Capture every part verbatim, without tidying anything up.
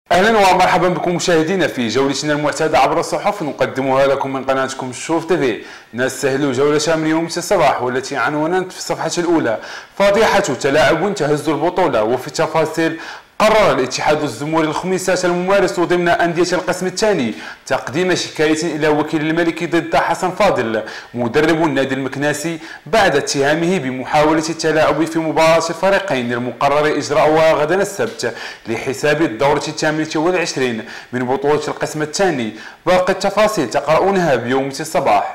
اهلا ومرحبا بكم مشاهدينا في جولتنا المعتاده عبر الصحف، نقدمها لكم من قناتكم الشوف تيفي. نستهل جوله شامله يوم الصباح والتي عنونت في الصفحه الاولى: فضيحه تلاعب تهز البطوله. وفي التفاصيل: قرر الاتحاد الزموري الخميسات الممارس ضمن أندية القسم الثاني تقديم شكاية إلى وكيل الملكي ضد حسن فاضل مدرب النادي المكناسي بعد اتهامه بمحاولة التلاعب في مباراة الفريقين المقرر إجراؤها غدا السبت لحساب الدورة الثامنة والعشرين من بطولة القسم الثاني. باقي التفاصيل تقرؤونها بيوم الصباح.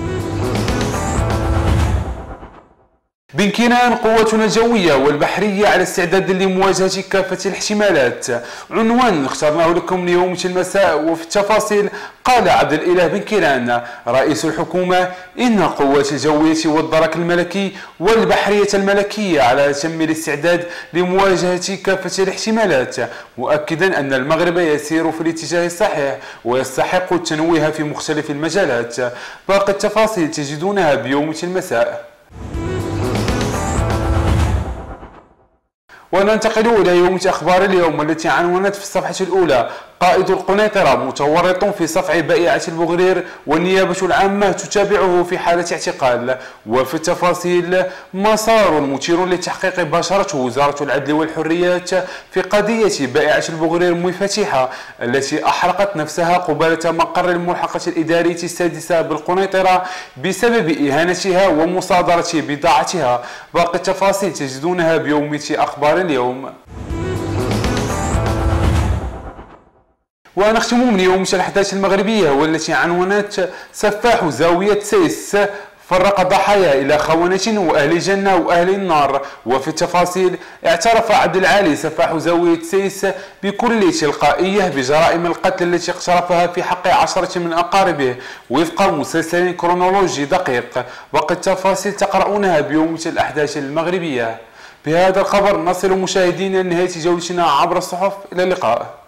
بإمكان قواتنا الجوية والبحرية على استعداد لمواجهة كافة الاحتمالات، عنوان اخترناه لكم ليوم المساء. وفي التفاصيل: قال عبد الإله بن كيران رئيس الحكومة إن القوات الجوية والدرك الملكي والبحرية الملكية على أتم الاستعداد لمواجهة كافة الاحتمالات، مؤكدا أن المغرب يسير في الاتجاه الصحيح ويستحق التنويه في مختلف المجالات. باقي التفاصيل تجدونها بيوم المساء. وننتقل إلى يوم أخبار اليوم التي عنونت في الصفحة الأولى: قائد القنيطرة متورط في صفع بائعة البغرير والنيابة العامة تتابعه في حالة اعتقال. وفي التفاصيل: مسار مثير للتحقيق باشرته وزارة العدل والحريات في قضية بائعة البغرير مفاتيحة التي أحرقت نفسها قبالة مقر الملحقة الإدارية السادسة بالقنيطرة بسبب إهانتها ومصادرة بضاعتها. باقي التفاصيل تجدونها بيوم أخبار اليوم. ونختم من يوم الأحداث المغربية والتي عنونت: سفاح زاوية سيس فرق ضحايا إلى خونة وأهل جنة وأهل النار. وفي التفاصيل: اعترف عبد العالي سفاح زاوية سيس بكل تلقائية بجرائم القتل التي اقترفها في حق عشرة من أقاربه وفق مسلسل كرونولوجي دقيق. باقي التفاصيل تقرؤونها بيوم الأحداث المغربية. بهذا الخبر نصل مشاهدينا لنهاية جولتنا عبر الصحف. إلى اللقاء.